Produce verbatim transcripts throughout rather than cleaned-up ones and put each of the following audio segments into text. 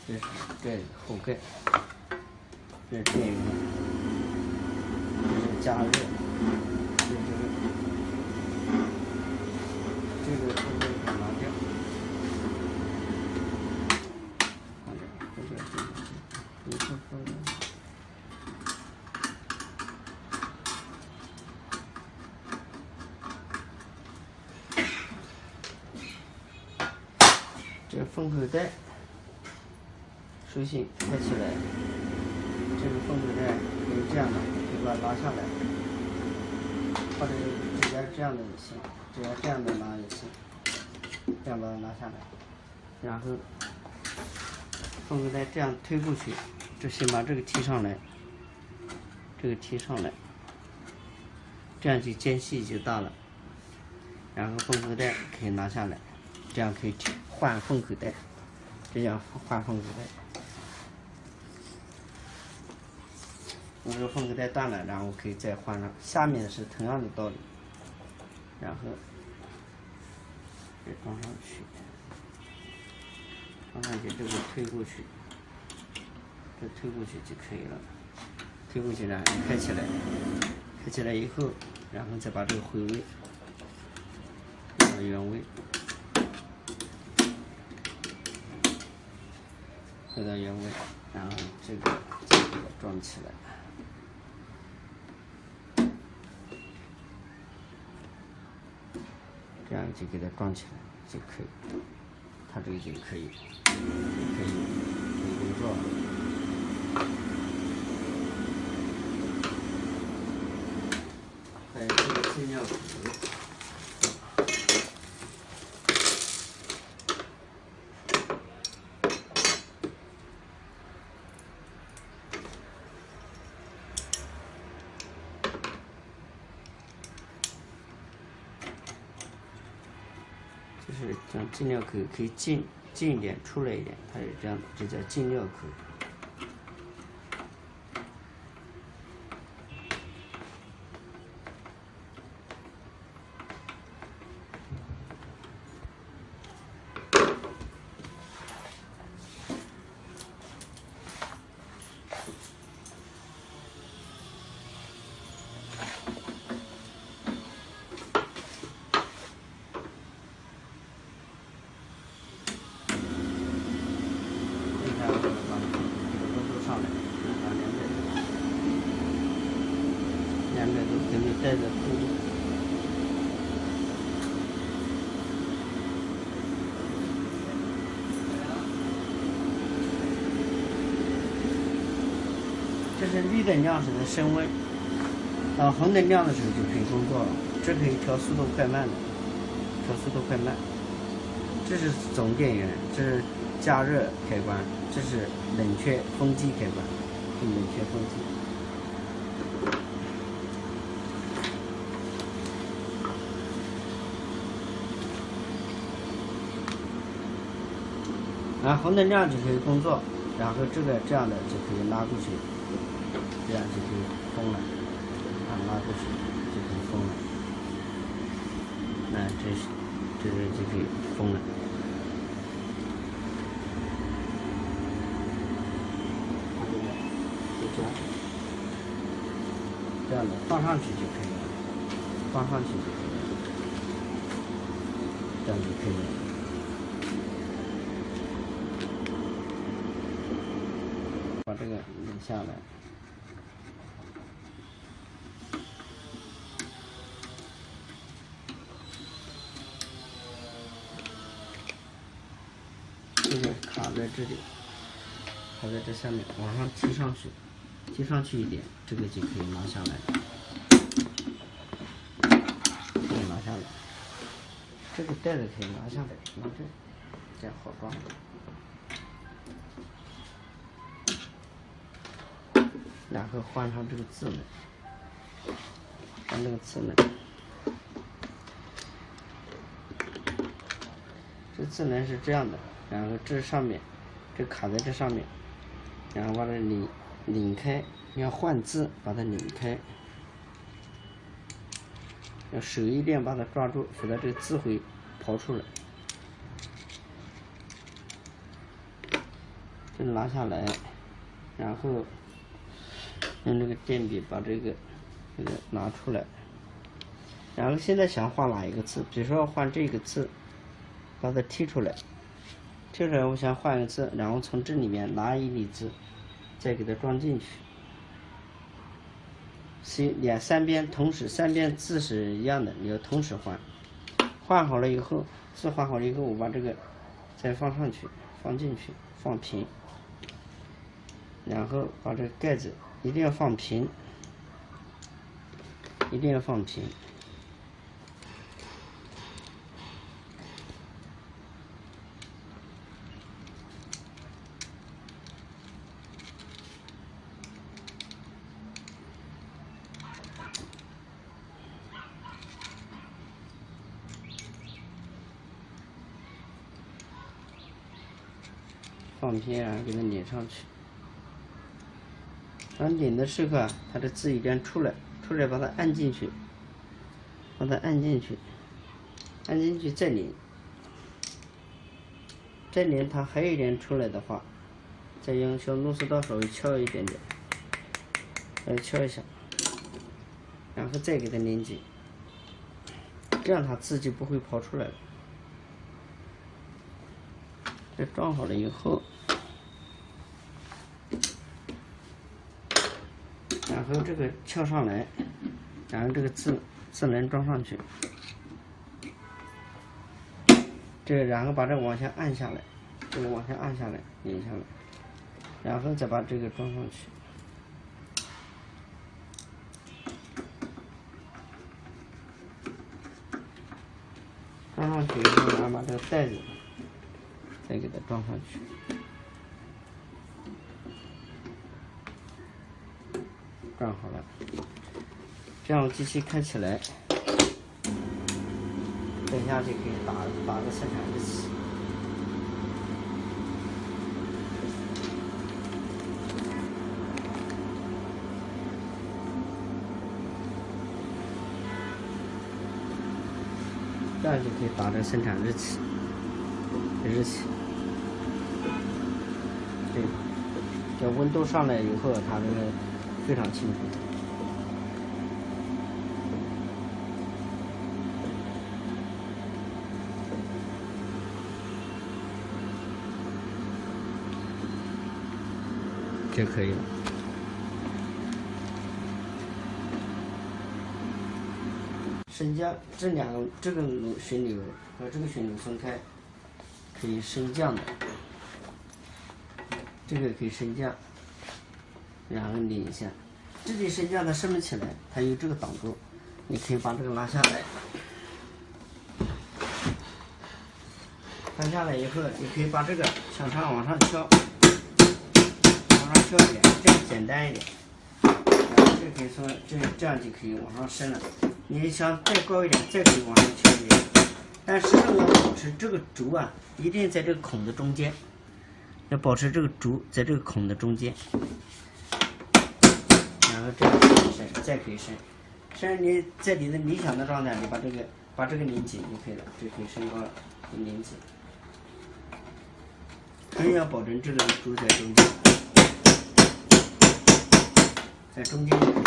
这是盖后盖，这是电源，这是加热，这是这个后盖给拿掉，拿掉后盖这个，你看后盖。这个封口带，手心开起来，这个封口带可以这样的，可以把它拉下来，或者直接这样的也行，直接这样的拉也行，这样把它拉下来，然后封口带这样推过去，就先把这个提上来，这个提上来，这样就间隙就大了，然后封口带可以拿下来，这样可以换封口带，这样换封口带。我这个封口带断了，然后可以再换上。下面是同样的道理，然后再装上去，装上去这个推过去，这推过去就可以了。推过去然后开起来，开起来以后，然后再把这个回位，回到原位。回到原位，然后这个再给它装起来，这样就给它装起来就可以，它这个就可以，可以可以工作了。还有这个尽量。就是这样，进料口可以进进一点，出来一点，它是这样的，这叫进料口。两百度可以带着速度。这是绿灯亮时的升温，到红灯亮的时候就可以工作了。这可以调速度快慢的，调速度快慢。这是总电源，这是加热开关，这是冷却风机开关，冷却风机。然后红灯亮就可以工作，然后这个这样的就可以拉过去，这样就可以封了，啊，拉过去就可以封了，那这是这个就可以封了。就这样，这样的放上去就可以了，放上去就可以了，这样就可以了。把这个拧下来，这个卡在这里，卡在这下面，往上提上去，提上去一点，这个就可以拿下来，可以拿下来。这个带子可以拿下来，拿这，这样好装。然后换上这个字门，换这个字门，这字门是这样的，然后这上面，这卡在这上面，然后把它拧拧开，你要换字，把它拧开，要手一定把它抓住，否则这个字会跑出来。 这拉下来，然后用这个电笔把这个这个拿出来，然后现在想画哪一个字，比如说要画这个字，把它剔出来，剔出来我想画一个字，然后从这里面拿一粒字，再给它装进去。是两三边同时，三边字是一样的，你要同时换。换好了以后，字换好了以后，我把这个再放上去，放进去，放平，然后把这个盖子一定要放平，一定要放平。放平，然后给它拧上去。然后拧的时候啊，它的字一定要出来，出来把它按进去，把它按进去，按进去再拧，再拧它还有一点出来的话，再用小螺丝刀稍微敲一点点，再敲一下，然后再给它拧紧，这样它字就不会跑出来了。这装好了以后，然后这个敲上来，然后这个字字能装上去，这个然后把这个往下按下来，这个往下按下来，拧下来，然后再把这个装上去。装上去以后，然后把这个带子再给它装上去，装好了，这样机器开起来，等下就可以打打个生产日期。这样就可以打这生产日期，日期。对，这温度上来以后，它这个非常清楚。就可以了。升降这两个这个旋钮和这个旋钮分开，可以升降的。这个可以升降，然后拧一下。这里升降它升不起来，它有这个挡住，你可以把这个拉下来。拉下来以后，你可以把这个向上往上敲，往上敲一点，这样简单一点。然后这可以说这这样就可以往上升了。你想再高一点，再可以往上敲一点。但始终要保持这个轴啊，一定在这个孔的中间，要保持这个轴在这个孔的中间。然后这样可以升，再可以升。升你在你的理想的状态，你把这个把这个拧紧就可以了，就可以升高了，拧紧。还要保证这个轴在中间，在中间就可以，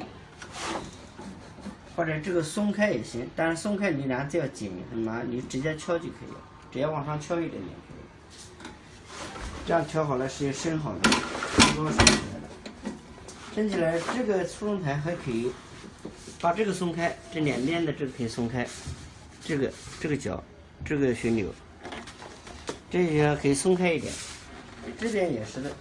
或者这个松开也行，但是松开你俩只要紧很麻，你直接敲就可以了，只要往上敲一点点可以。这样敲好了是升好了，升高升起来了。升起来这个输送台还可以把这个松开，这两边的这个可以松开，这个这个角，这个旋钮。这些可以松开一点，这边也是的，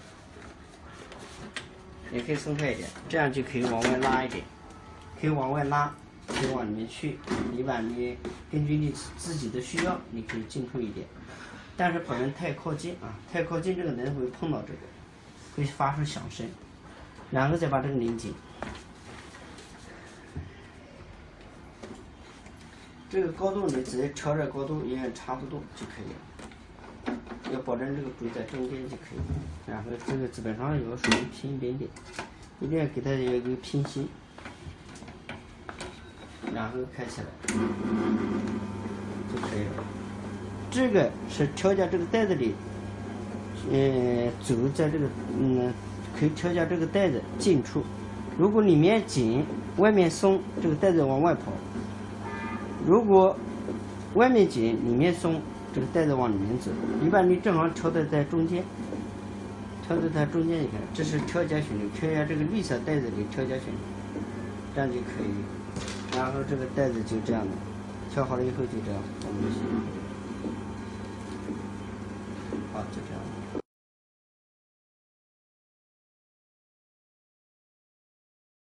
也可以松开一点，这样就可以往外拉一点，可以往外拉，可以往里面去。你把你根据你自己的需要，你可以进出一点，但是不能太靠近啊，太靠近这个人会碰到这个，会发出响声，然后再把这个拧紧。这个高度你直接调这高度，也差不多就可以了。要保证这个轴在中间就可以，然后这个基本上有稍微平一点点，一定要给它有一个平行，然后开起来就可以了。这个是调节这个袋子里呃，轴在这个嗯，可以调节这个带子进出。如果里面紧，外面松，这个带子往外跑；如果外面紧，里面松，这个带子往里面走。一般你正好调的在中间，调的在中间，你看，这是调节旋钮，调节这个绿色带子的调节旋钮，这样就可以。然后这个带子就这样的，调好了以后就这样，我们就行。好，就这样。